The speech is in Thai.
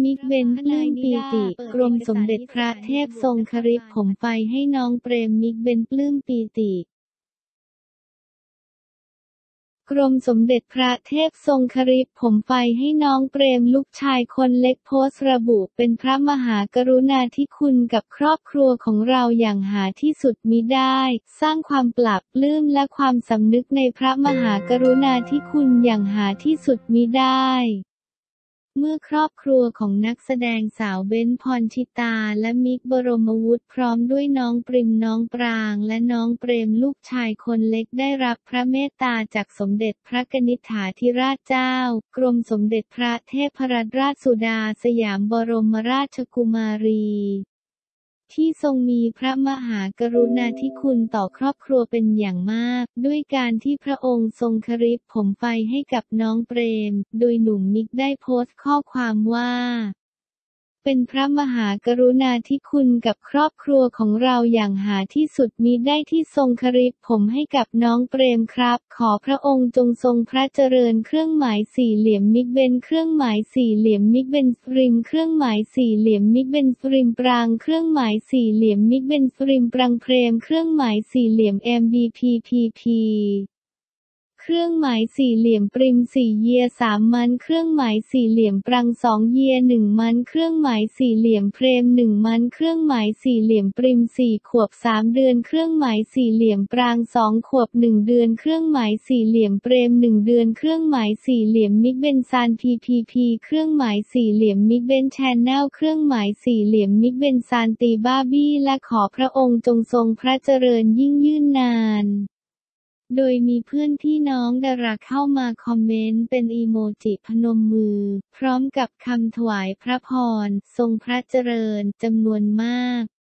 มิกเบนปลื้มปีติกรมสมเด็จพระเทพทรงคริปผมไฟให้น้องเปรมมิกเบนปลื้มปีติกรมสมเด็จพระเทพทรงคริปผมไฟให้น้องเปรมลูกชายคนเล็กโพสต์ระบุเป็นพระมหากรุณาธิคุณกับครอบครัวของเราอย่างหาที่สุดมิได้สร้างความปลาบปลื้มและความสำนึกในพระมหากรุณาธิคุณอย่างหาที่สุดมิได้เมื่อครอบครัวของนักแสดงสาวเบ้นพรชิตาและมิกบรมวุฒิพร้อมด้วยน้องปริมน้องปรางและน้องเปรมลูกชายคนเล็กได้รับพระเมตตาจากสมเด็จพระกนิษฐาธิราชเจ้ากรมสมเด็จพระเทพรัตนราชสุดาสยามบรมราชกุมารีที่ทรงมีพระมหากรุณาธิคุณต่อครอบครัวเป็นอย่างมากด้วยการที่พระองค์ทรงคริปผมไฟให้กับน้องเปรมโดยหนุ่มมิกได้โพสต์ข้อความว่าเป็นพระมหากรุณาธิคุณกับครอบครัวของเราอย่างหาที่สุดมิได้ที่ทรงคริปผมให้กับน้องเปรมครับขอพระองค์จงทรงพระเจริญเครื่องหมายสี่เหลี่ยมมิกเบนเครื่องหมายสี่เหลี่ยมมิกเบนฟริมเครื่องหมายสี่เหลี่ยมมิกเบนฟริมปรางเครื่องหมายสี่เหลี่ยมมิกเบนฟริมปรางเพรมเครื่องหมายสี่เหลี่ยม MBPPPเครื่องหมายสี่เหลี่ยมปริมสี่เยียสามมันเครื่องหมายสี่เหลี่ยมปรังสองเยียหนึ่งมันเครื่องหมายสี่เหลี่ยมเพรมหนึ่งมันเครื่องหมายสี่เหลี่ยมปริมสี่ขวบสามเดือนเครื่องหมายสี่เหลี่ยมปรางสองขวบหนึ่งเดือนเครื่องหมายสี่เหลี่ยมเปรมหนึ่งเดือนเครื่องหมายสี่เหลี่ยมมิกเบนซาน PPP เครื่องหมายสี่เหลี่ยมมิกเบนแชนแนลเครื่องหมายสี่เหลี่ยมมิกเบนซานตีบ้าบี้และขอพระองค์จงทรงพระเจริญยิ่งยืนนานโดยมีเพื่อนพี่น้องดาราเข้ามาคอมเมนต์เป็นอีโมจิพนมมือพร้อมกับคำถวายพระพรทรงพระเจริญจำนวนมาก